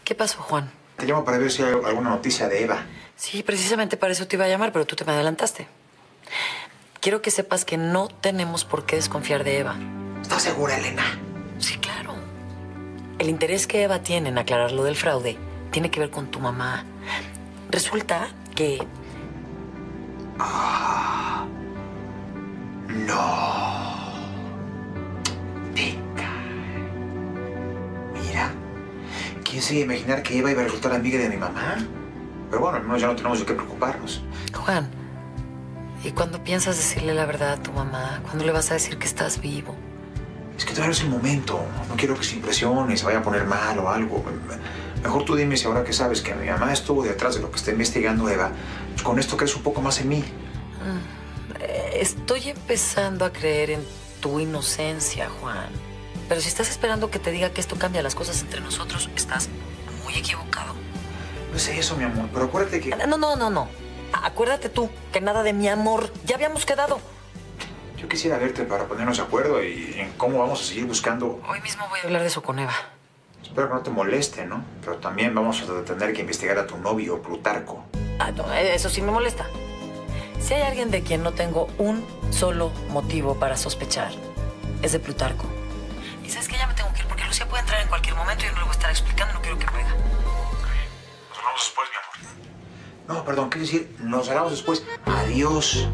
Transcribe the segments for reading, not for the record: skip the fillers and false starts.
¿Qué pasó, Juan? Te llamo para ver si hay alguna noticia de Eva. Sí, precisamente para eso te iba a llamar, pero tú te me adelantaste. Quiero que sepas que no tenemos por qué desconfiar de Eva. ¿Estás segura, Elena? Sí, claro. El interés que Eva tiene en aclarar lo del fraude tiene que ver con tu mamá. Resulta que... No. Venga. Mira. ¿Quién se iba a imaginar que Eva iba a resultar amiga de mi mamá? Pero bueno, al menos ya no tenemos de qué preocuparnos. Juan, ¿y cuándo piensas decirle la verdad a tu mamá? ¿Cuándo le vas a decir que estás vivo? Es que todavía no es el momento. No quiero que se impresione, se vaya a poner mal o algo. Mejor tú dime si ahora que sabes que mi mamá estuvo detrás de lo que está investigando Eva, pues con esto crees un poco más en mí. Estoy empezando a creer en tu inocencia, Juan. Pero si estás esperando que te diga que esto cambia las cosas entre nosotros, estás muy equivocado. No es eso, mi amor, pero acuérdate que... No. Acuérdate tú que nada de mi amor. Ya habíamos quedado. Yo quisiera verte para ponernos de acuerdo y en cómo vamos a seguir buscando... Hoy mismo voy a hablar de eso con Eva. Espero que no te moleste, ¿no? Pero también vamos a tener que investigar a tu novio, Plutarco. No, eso sí me molesta. Si hay alguien de quien no tengo un solo motivo para sospechar, es de Plutarco. Y sabes que ya me tengo que ir porque Lucía puede entrar en cualquier momento y yo no le voy a estar explicando, no quiero que me oiga. Nos hablamos después, mi amor. No, perdón, quiero decir, nos hablamos después. Adiós.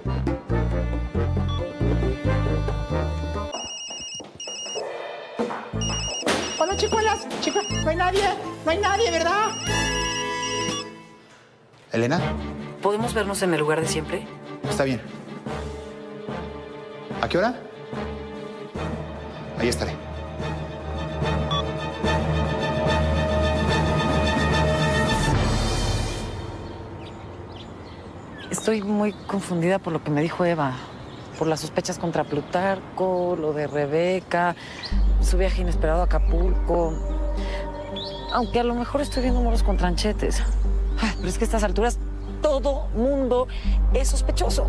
Hola, chicuelas. Chicas, no hay nadie, ¿verdad? ¿Elena? ¿Podemos vernos en el lugar de siempre? Está bien. ¿A qué hora? Ahí estaré. Estoy muy confundida por lo que me dijo Eva. Por las sospechas contra Plutarco, lo de Rebeca, su viaje inesperado a Acapulco. Aunque a lo mejor estoy viendo moros con tranchetes. Pero es que a estas alturas todo mundo es sospechoso.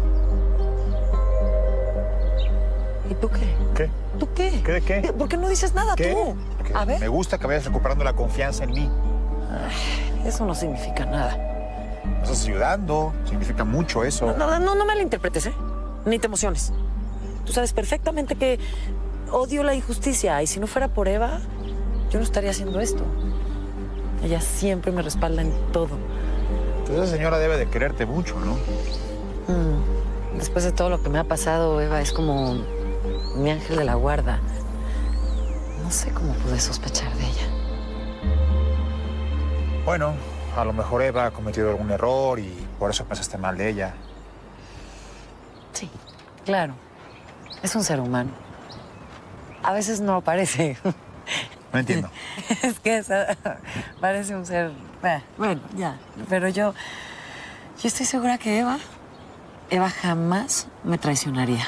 ¿Y tú qué? ¿Qué? ¿Tú qué? ¿Qué de qué? ¿Por qué no dices nada ¿Qué? tú? Porque A ver. me gusta que vayas recuperando la confianza en mí. Eso no significa nada. Me estás ayudando. Significa mucho eso. No me la interpretes, ¿eh? Ni te emociones. Tú sabes perfectamente que odio la injusticia y si no fuera por Eva, yo no estaría haciendo esto. Ella siempre me respalda en todo. Entonces esa señora debe de quererte mucho, ¿no? Después de todo lo que me ha pasado, Eva es como mi ángel de la guarda. No sé cómo pude sospechar de ella. Bueno, a lo mejor Eva ha cometido algún error y por eso pensaste mal de ella. Sí, claro. Es un ser humano. A veces no lo parece. No entiendo. Es que parece un ser... Bueno, ya. Pero yo estoy segura que Eva jamás me traicionaría.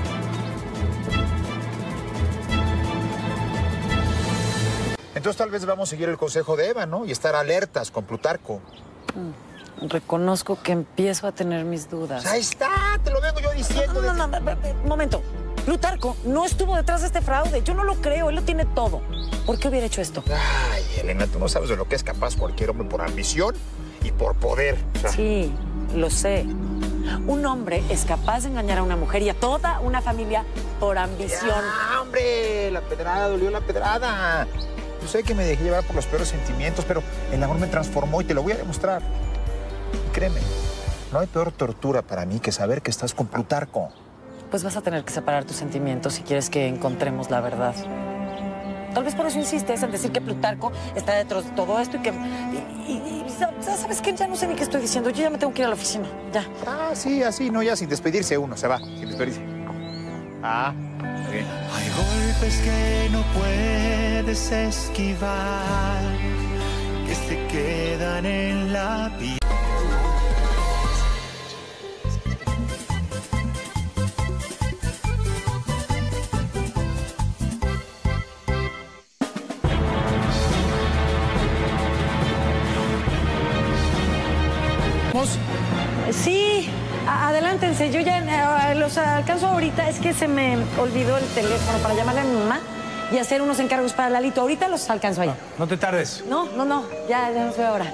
Entonces tal vez vamos a seguir el consejo de Eva, ¿no? Y estar alertas con Plutarco. Reconozco que empiezo a tener mis dudas. Pues ahí está, te lo vengo yo diciendo. No, momento. Plutarco no estuvo detrás de este fraude. Yo no lo creo, él lo tiene todo. ¿Por qué hubiera hecho esto? Ay, Elena, tú no sabes de lo que es capaz cualquier hombre por ambición y por poder. O sea, sí, lo sé. Un hombre es capaz de engañar a una mujer y a toda una familia por ambición. ¡Ah, hombre! La pedrada, dolió la pedrada. Yo sé que me dejé llevar por los peores sentimientos, pero el amor me transformó y te lo voy a demostrar. Y créeme, no hay peor tortura para mí que saber que estás con Plutarco. Pues vas a tener que separar tus sentimientos si quieres que encontremos la verdad. Tal vez por eso insistes en decir que Plutarco está detrás de todo esto y que... ¿Sabes qué? Ya no sé ni qué estoy diciendo. Yo ya me tengo que ir a la oficina. Ya. Ah, sí, así, no, ya sin despedirse uno. Se va, sin despedirse. Ah, muy bien. Hay golpes que no puedes esquivar, que se quedan en la piel. Sí, adelántense. Yo ya los alcanzo ahorita. Es que se me olvidó el teléfono para llamarle a mi mamá y hacer unos encargos para Lalito. Ahorita los alcanzo ahí. No te tardes. No, ya nos veo ahora.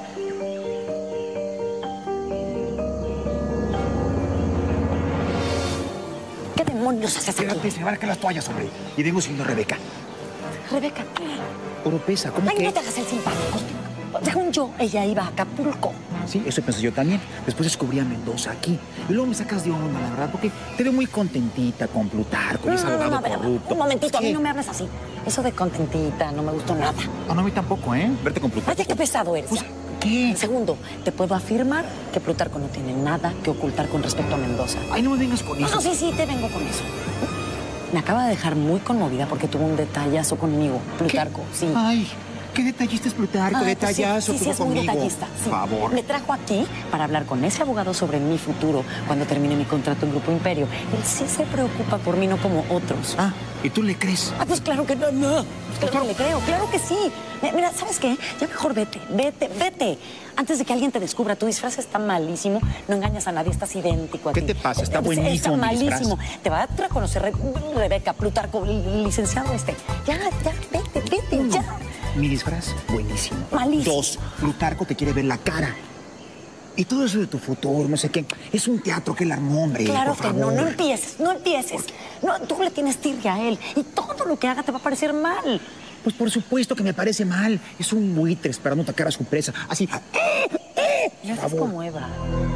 ¿Qué demonios haces aquí? Espérate, se me van a caer las toallas, hombre. Y vengo siguiendo a Rebeca. Rebeca, ¿qué? Oropesa, ¿cómo Ay, que? no te hagas el simpático. Según yo, ella iba a Acapulco. Sí, eso pensé yo también. Después descubrí a Mendoza aquí. Y luego me sacas de onda, la verdad, porque te veo muy contentita con Plutarco, ese abogado corrupto. Un momentito, a mí ¿Qué? no me hables así. Eso de contentita no me gustó nada. No, a mí tampoco, ¿eh? Verte con Plutarco. Oye, qué pesado eres. Pues, ya. ¿qué? Segundo, te puedo afirmar que Plutarco no tiene nada que ocultar con respecto a Mendoza. Ay, no me vengas con eso. No, sí, te vengo con eso. Me acaba de dejar muy conmovida porque tuvo un detallazo conmigo, Plutarco, sí. Ay, qué detallista es Plutarco, Ay, detallazo sí, tuvo es muy conmigo. detallista. Sí. Por favor. Me trajo aquí para hablar con ese abogado sobre mi futuro cuando termine mi contrato en Grupo Imperio. Él sí se preocupa por mí, no como otros. Ah, ¿y tú le crees? Ah, pues claro que no. Pues claro que le creo, claro que sí. Mira, ¿sabes qué? Ya mejor vete. Antes de que alguien te descubra, tu disfraz está malísimo. No engañas a nadie, estás idéntico a ti. ¿Qué te pasa? Está buenísimo Está mi malísimo. disfraz. Te va a reconocer Rebeca, Plutarco, el licenciado este. Ya, vete, ya. Mi disfraz, buenísimo. Malísimo. 2, Plutarco te quiere ver la cara. Y todo eso de tu futuro, no sé qué. Es un teatro que él armó, hombre. Claro por que favor. no empieces. No, tú le tienes tirria a él y todo lo que haga te va a parecer mal. Pues por supuesto que me parece mal. Es un buitre esperando atacar a su presa. Así. Ya estás como Eva.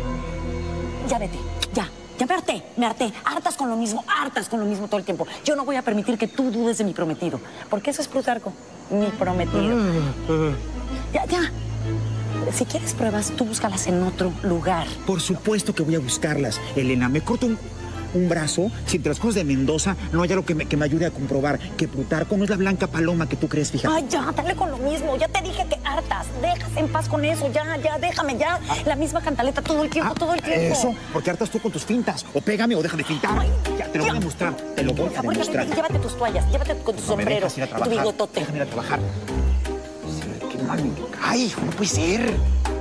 Ya vete, ya me harté. Hartas con lo mismo todo el tiempo. Yo no voy a permitir que tú dudes de mi prometido, porque eso es Plutarco, mi prometido. Ya. Si quieres pruebas, tú búscalas en otro lugar. Por supuesto que voy a buscarlas. Elena, me corto un brazo si entre las cosas de Mendoza no hay algo que me ayude a comprobar que Plutarco no es la blanca paloma que tú crees, fíjate. Ay, ya, dale con lo mismo. Ya te dije que hartas. Déjate en paz con eso. Ya, déjame, ya. La misma cantaleta todo el tiempo. Eso, porque hartas tú con tus fintas. O pégame o deja de fintar. Ay, ya, te lo voy a demostrar. Te lo voy a demostrar. Llévate tus toallas, llévate con tu sombrero ¿Me dejas ir a y tu trabajar? bigotote. Déjame ir a trabajar. Sí, qué mal. Ay, hijo, no puede ser.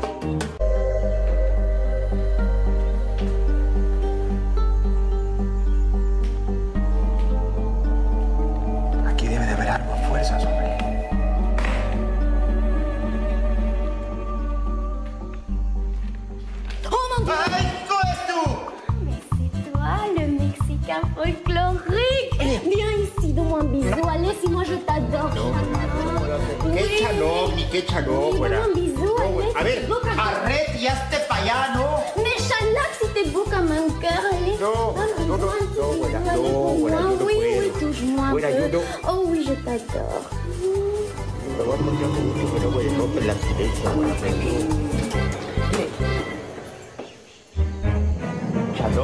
Aquí debe de haber algo a fuerzas, hombre. ¡Oh, mon Dieu! ¡Ay, ¿cómo es tú? Mais c'est toi, le Mexicain folklorique. Viens ici, donne-moi un bisou. Allez, si moi je t'adore. Qué chaló, Oui, güera. donne-moi un bisou. Allez, A si ver, t'es beau comme- arrête y hazte para allá, ¿no? Mais Chanak, si t'es beau comme un cœur, allez. No, donne un no, bisou, un petit bisou, güera, allez, no, pour güera, moi. yo no Oui, puedo. touche-moi un Güera, yo peu. no. Oh oui, je t'adore. Pero porque hace mucho que no me rompe la silencio, güera. Chaló.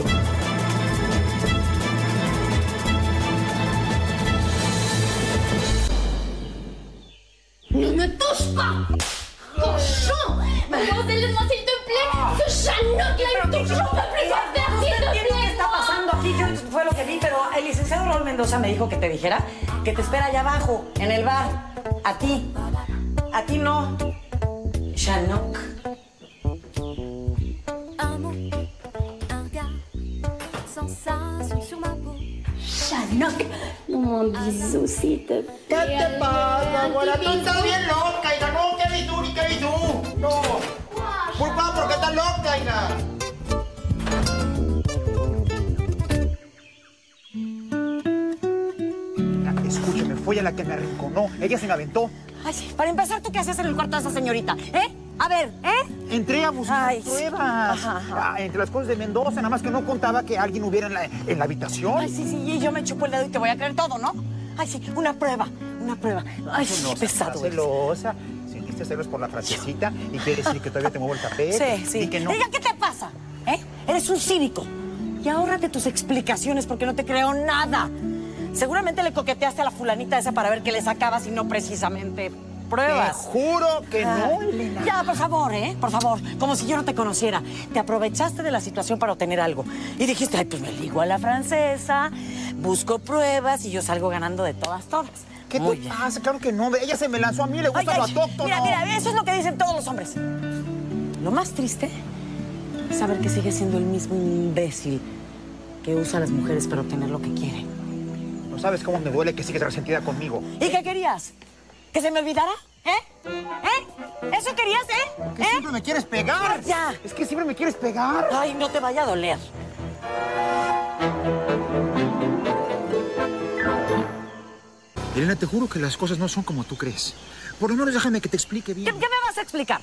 Ne me touche pas! Cochon! Mademoiselle, laisse-moi s'il te plaît! Ce Chanok là, il me touche, j'en peux plus quoi faire, s'il te ¿Qué plaît! está pasando aquí? Yo fue lo que vi, pero el licenciado Raúl Mendoza me dijo que te dijera que te espera allá abajo, en el bar. A ti no. Chanok. Un mot, un regard, sensation sur ma peau. Chanok! Donne-moi un bisou, s'il te plaît. ¿Qué te pasa, Un güera? petit Tú estás bisou. bien loca, hija. No, qué bisú, ni qué bisú. No. ¿Por qué estás loca, hija? Escúchame, fue a la que me arrinconó. Ella se me aventó. Ay, para empezar, ¿tú qué hacías en el cuarto de esa señorita? A ver, Entré a buscar Ay, sí. pruebas. Ajá. Entre las cosas de Mendoza, nada más que no contaba que alguien hubiera en la habitación. Ay, sí, y yo me chupo el dedo y te voy a creer todo, ¿no? Ay, sí, una prueba. Ay, qué pesado eres. celosa. Sentiste celos por la frasecita y quiere decir que todavía te muevo el tapete. Sí. Di que no. Diga, ¿qué te pasa? Eres un cínico. Y ahórrate tus explicaciones porque no te creo nada. Seguramente le coqueteaste a la fulanita esa para ver qué le sacabas y no precisamente pruebas. Te juro que no, Elena. Ya, por favor, por favor. Como si yo no te conociera. Te aprovechaste de la situación para obtener algo. Y dijiste, ay, pues me ligo a la francesa, busco pruebas y yo salgo ganando de todas. ¿Qué Muy te bien. pasa? Claro que no. Ella se me lanzó a mí, le gusta lo autóctono. Mira, eso es lo que dicen todos los hombres. Lo más triste es saber que sigue siendo el mismo imbécil que usa a las mujeres para obtener lo que quiere. No sabes cómo me duele que sigues resentida conmigo. ¿Y qué querías? ¿Que se me olvidara? ¿Eso querías, ¿Por qué siempre me quieres pegar? Ya. Es que siempre me quieres pegar. Ay, no te vaya a doler. Elena, te juro que las cosas no son como tú crees. Por lo menos déjame que te explique bien. ¿Qué me vas a explicar?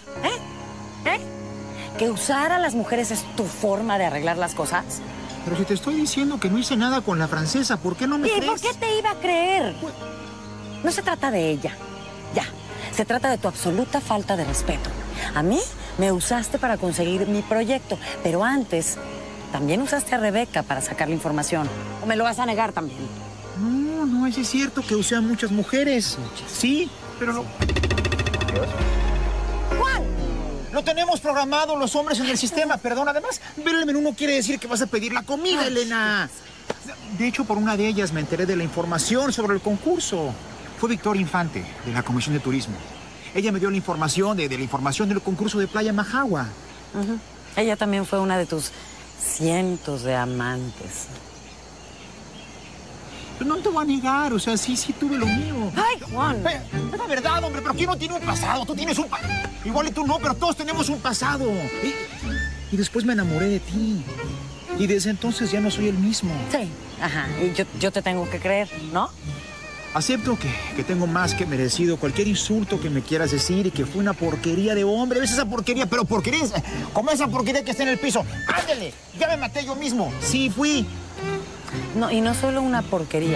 ¿Que usar a las mujeres es tu forma de arreglar las cosas? Pero si te estoy diciendo que no hice nada con la francesa, ¿por qué no me crees? ¿Y por qué te iba a creer? No se trata de ella. Ya. Se trata de tu absoluta falta de respeto. A mí me usaste para conseguir mi proyecto, pero antes también usaste a Rebeca para sacar la información. ¿O me lo vas a negar también? No, es cierto que usé a muchas mujeres. Sí, pero no... ¡Juan! Lo tenemos programado los hombres en el sistema, perdón. Además, ver el menú no quiere decir que vas a pedir la comida, Elena. De hecho, por una de ellas me enteré de la información sobre el concurso. Fue Victoria Infante, de la Comisión de Turismo. Ella me dio la información de la información del concurso de Playa Majagua. Ella también fue una de tus cientos de amantes. No te voy a negar, o sea, sí tuve lo mío. ¡Ay, Juan! Es la verdad, hombre, pero ¿quién no tiene un pasado? Tú tienes un pasado. Igual y tú no, pero todos tenemos un pasado. Y después me enamoré de ti. Y desde entonces ya no soy el mismo. Sí, ajá. Y yo te tengo que creer, ¿no? Acepto que tengo más que merecido cualquier insulto que me quieras decir y que fue una porquería de hombre. ¿Ves esa porquería? Pero porquería, como esa porquería que está en el piso. ¡Ándale! Ya me maté yo mismo. Sí, fui. No, y no solo una porquería.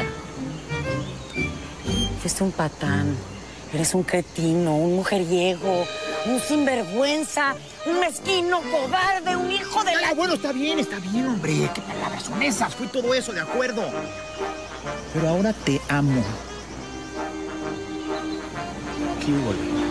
Fuiste un patán. Eres un cretino, un mujeriego, un sinvergüenza, un mezquino, cobarde, un hijo de la... Bueno, está bien, hombre. ¿Qué palabras son esas? Fui todo eso, de acuerdo. Pero ahora te amo. ¿Qué hubo?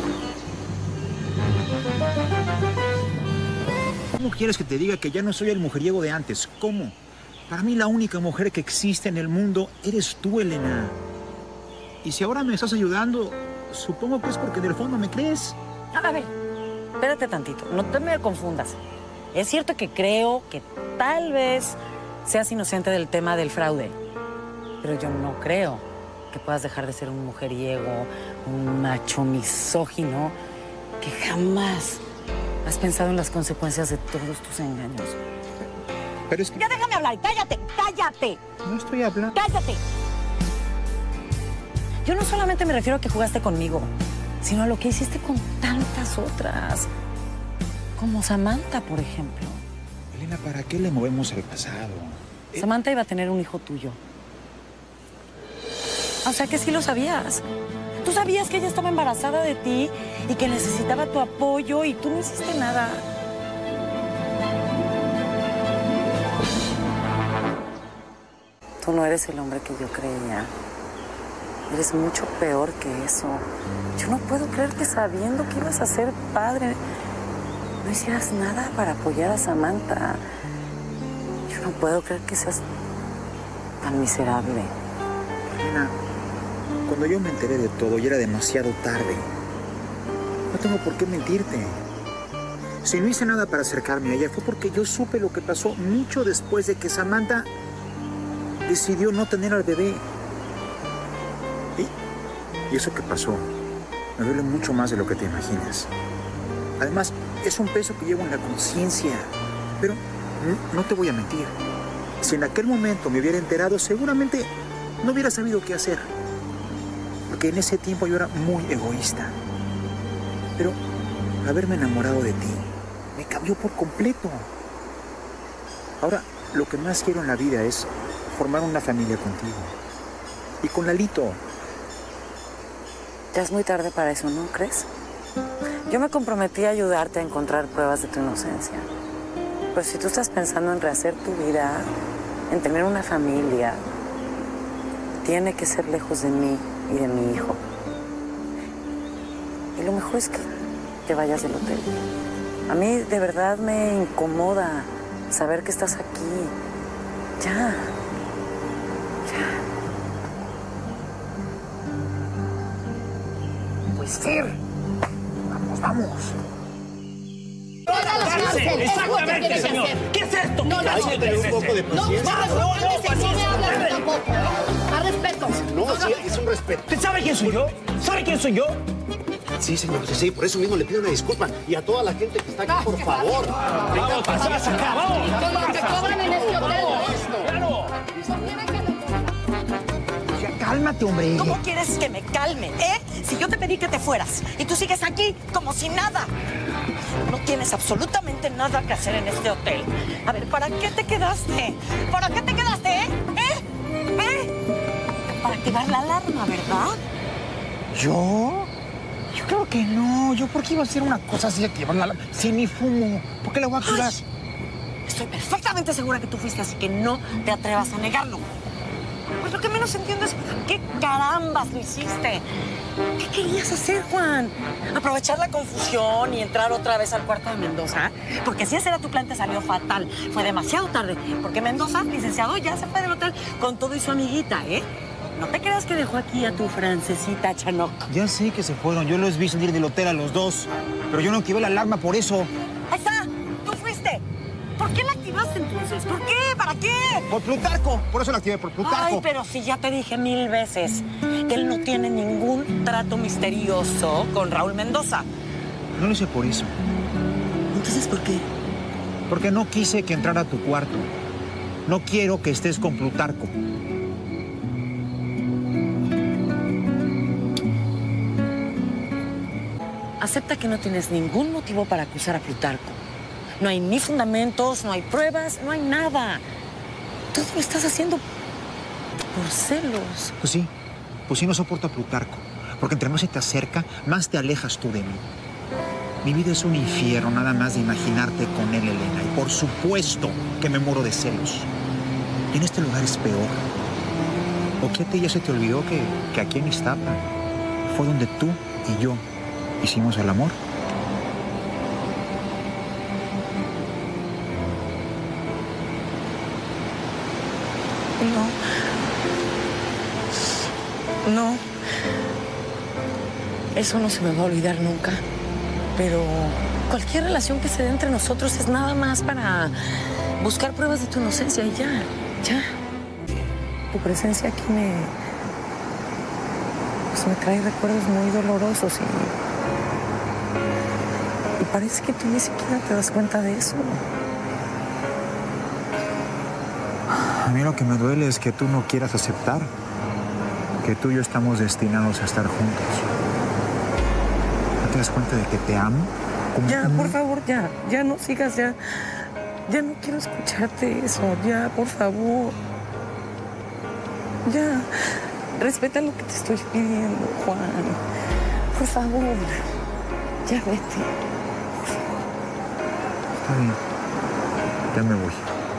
¿Cómo quieres que te diga que ya no soy el mujeriego de antes? ¿Cómo? Para mí la única mujer que existe en el mundo eres tú, Elena. Y si ahora me estás ayudando, supongo que es porque en el fondo me crees. A ver, espérate tantito, no te me confundas. Es cierto que creo que tal vez seas inocente del tema del fraude, pero yo no creo que puedas dejar de ser un mujeriego, un macho misógino, que jamás has pensado en las consecuencias de todos tus engaños. Pero es que... ¡Ya déjame hablar! ¡Cállate! ¡Cállate! No estoy hablando. ¡Cállate! Yo no solamente me refiero a que jugaste conmigo, sino a lo que hiciste con tantas otras. Como Samantha, por ejemplo. Elena, ¿para qué le movemos el pasado? Samantha iba a tener un hijo tuyo. O sea que sí lo sabías. Tú sabías que ella estaba embarazada de ti y que necesitaba tu apoyo y tú no hiciste nada. Tú no eres el hombre que yo creía. Eres mucho peor que eso. Yo no puedo creer que sabiendo que ibas a ser padre, no hicieras nada para apoyar a Samantha. Yo no puedo creer que seas tan miserable. Elena, cuando yo me enteré de todo ya era demasiado tarde. No tengo por qué mentirte. Si no hice nada para acercarme a ella fue porque yo supe lo que pasó mucho después de que Samantha decidió no tener al bebé. Y eso que pasó me duele mucho más de lo que te imaginas. Además, es un peso que llevo en la conciencia. Pero no te voy a mentir. Si en aquel momento me hubiera enterado, seguramente no hubiera sabido qué hacer. Porque en ese tiempo yo era muy egoísta. Pero haberme enamorado de ti me cambió por completo. Ahora, lo que más quiero en la vida es formar una familia contigo. Y con Lalito. Ya es muy tarde para eso, ¿no crees? Yo me comprometí a ayudarte a encontrar pruebas de tu inocencia. Pero si tú estás pensando en rehacer tu vida, en tener una familia, tiene que ser lejos de mí y de mi hijo. Y lo mejor es que te vayas del hotel. A mí de verdad me incomoda saber que estás aquí. Ya. Pues Fer, vamos. Exactamente, señor. ¿Qué es esto? No, Hay que tener un poco de paciencia. no me hablas tampoco. A respetar. respeto. No, sí, es un respeto. ¿Usted sabe quién soy yo? ¿Sabe quién soy yo? Sí, señor, sí, por eso mismo le pido una disculpa. Y a toda la gente que está aquí, por favor. Vamos, pasas acá, vamos. Con lo que cobran en este hotel. Claro. Cálmate, hombre. ¿Cómo quieres que me calme, Si yo te pedí que te fueras y tú sigues aquí como si nada. No tienes absolutamente nada que hacer en este hotel. A ver, ¿para qué te quedaste? ¿Para qué te quedaste, Para activar la alarma, ¿verdad? ¿Yo? Yo creo que no. ¿Yo por qué iba a hacer una cosa así, activar la alarma? Si ni fumo, ¿por qué la voy a activar? Estoy perfectamente segura que tú fuiste, así que no te atrevas a negarlo. Pues lo que menos entiendo es qué carambas lo hiciste. ¿Qué querías hacer, Juan? ¿Aprovechar la confusión y entrar otra vez al cuarto de Mendoza? Porque si ese era tu plan, te salió fatal. Fue demasiado tarde, porque Mendoza, licenciado, ya se fue del hotel con todo y su amiguita, No te creas que dejó aquí a tu francesita Chanoc. Ya sé que se fueron. Yo los vi salir del hotel a los dos. Pero yo no activé la alarma por eso. Ahí está. Tú fuiste. ¿Por qué la activaste entonces? ¿Por qué? ¿Para qué? Por Plutarco. Por eso la activé, por Plutarco. Ay, pero si ya te dije 1000 veces que él no tiene ningún trato misterioso con Raúl Mendoza. No lo hice por eso. ¿Entonces por qué? Porque no quise que entrara a tu cuarto. No quiero que estés con Plutarco. Acepta que no tienes ningún motivo para acusar a Plutarco. No hay ni fundamentos, no hay pruebas, no hay nada. Todo lo estás haciendo por celos. Pues sí no soporto a Plutarco. Porque entre más se te acerca, más te alejas tú de mí. Mi vida es un infierno nada más de imaginarte con él, Elena. Y por supuesto que me muero de celos. Y en este lugar es peor. ¿O qué a ti ya se te olvidó que aquí en Iztapa fue donde tú y yo hicimos el amor? No. Eso no se me va a olvidar nunca. Pero cualquier relación que se dé entre nosotros es nada más para buscar pruebas de tu inocencia y ya. Tu presencia aquí me trae recuerdos muy dolorosos y parece que tú ni siquiera te das cuenta de eso. A mí lo que me duele es que tú no quieras aceptar que tú y yo estamos destinados a estar juntos. ¿No te das cuenta de que te amo? Ya, por favor, ya no sigas, ya no quiero escucharte eso, ya, por favor. Ya, respeta lo que te estoy pidiendo, Juan. Por favor, ya vete. Está bien, ya me voy.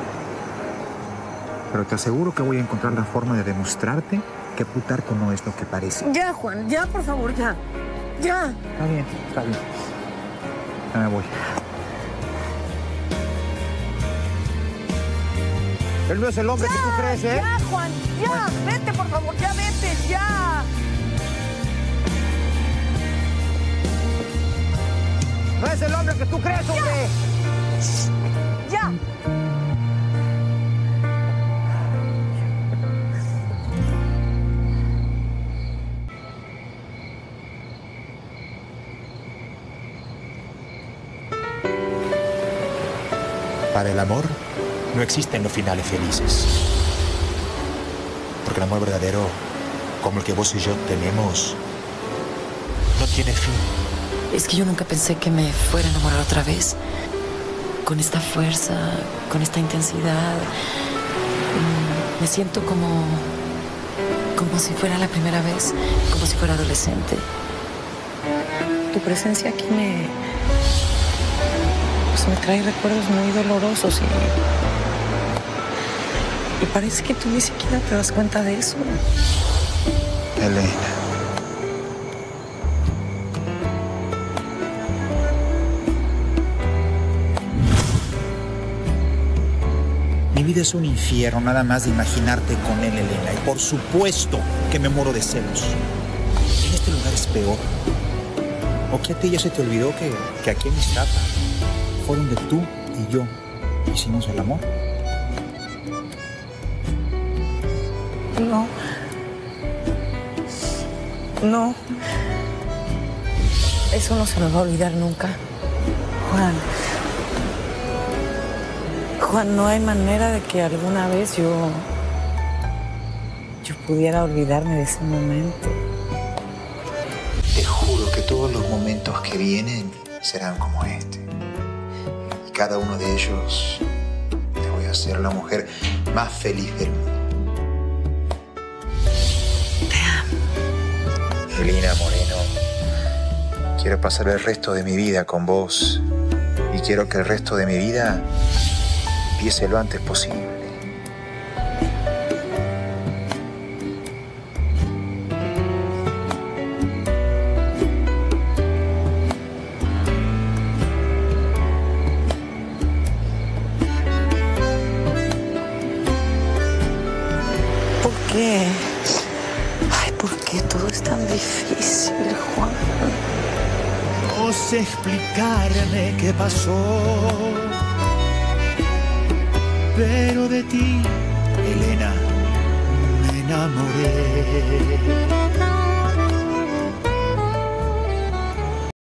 Pero te aseguro que voy a encontrar la forma de demostrarte que Plutarco no es lo que parece. Ya, Juan, ya, por favor, ya. Está bien. Ya me voy. Él no es el hombre que tú crees, Ya, Juan, ya. Vete, por favor, ya vete, ya. No es el hombre que tú crees, hombre. Ya. Para el amor no existen los finales felices. Porque el amor verdadero, como el que vos y yo tenemos, no tiene fin. Es que yo nunca pensé que me fuera a enamorar otra vez. Con esta fuerza, con esta intensidad. Me siento como si fuera la primera vez, como si fuera adolescente. Tu presencia aquí me trae recuerdos muy dolorosos y parece que tú ni siquiera te das cuenta de eso. Elena. Mi vida es un infierno nada más de imaginarte con él, Elena. Y por supuesto que me muero de celos. En este lugar es peor. ¿O qué a ti ya se te olvidó que aquí en Iztapa fue donde tú y yo hicimos el amor? No. Eso no se me va a olvidar nunca. Juan, no hay manera de que alguna vez yo pudiera olvidarme de ese momento. Te juro que todos los momentos que vienen serán como este. Y cada uno de ellos te voy a hacer la mujer más feliz del mundo. Te amo. Lina Moreno, quiero pasar el resto de mi vida con vos. Y quiero que el resto de mi vida empiece lo antes posible. ¿Por qué? Ay, ¿por qué todo es tan difícil, Juan? No sé explicarme qué pasó, pero de ti, Elena, me enamoré.